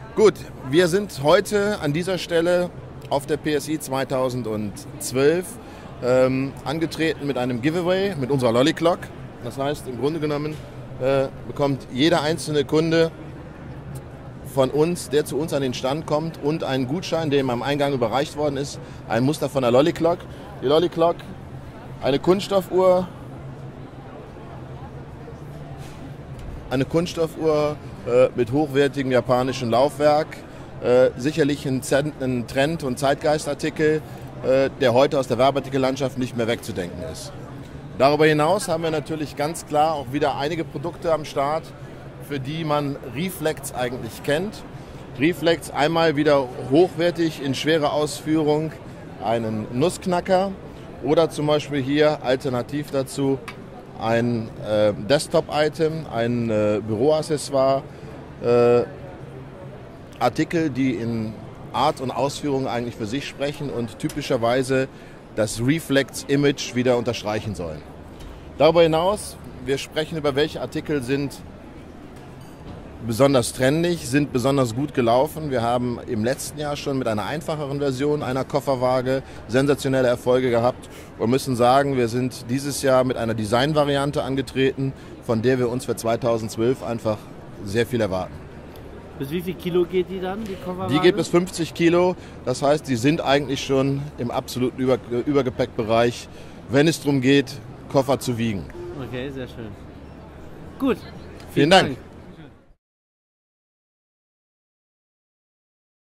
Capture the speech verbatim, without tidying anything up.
Gut, wir sind heute an dieser Stelle auf der P S I zweitausendzwölf ähm, angetreten mit einem Giveaway, mit unserer Lolliclock. Das heißt, im Grunde genommen äh, bekommt jeder einzelne Kunde von uns, der zu uns an den Stand kommt, und einen Gutschein, der ihm am Eingang überreicht worden ist, ein Muster von der Lolliclock. Die Lolliclock, eine Kunststoffuhr, eine Kunststoffuhr äh, mit hochwertigem japanischen Laufwerk, äh, sicherlich ein Trend- und Zeitgeistartikel, äh, der heute aus der Werbeartikellandschaft nicht mehr wegzudenken ist. Darüber hinaus haben wir natürlich ganz klar auch wieder einige Produkte am Start, für die man Reflex eigentlich kennt. Reflex einmal wieder hochwertig in schwerer Ausführung, einen Nussknacker oder zum Beispiel hier alternativ dazu ein äh, Desktop-Item, ein äh, Büroaccessoire, äh, Artikel, die in Art und Ausführung eigentlich für sich sprechen und typischerweise das Reflex-Image wieder unterstreichen sollen. Darüber hinaus, wir sprechen über welche Artikel sind besonders trendig, sind besonders gut gelaufen. Wir haben im letzten Jahr schon mit einer einfacheren Version einer Kofferwaage sensationelle Erfolge gehabt und müssen sagen, wir sind dieses Jahr mit einer Designvariante angetreten, von der wir uns für zweitausendzwölf einfach sehr viel erwarten. Bis wie viel Kilo geht die dann, die Kofferwaage? Die geht bis fünfzig Kilo, das heißt, die sind eigentlich schon im absoluten Über Übergepäckbereich, wenn es darum geht, Koffer zu wiegen. Okay, sehr schön. Gut. Vielen, Vielen Dank. Dank.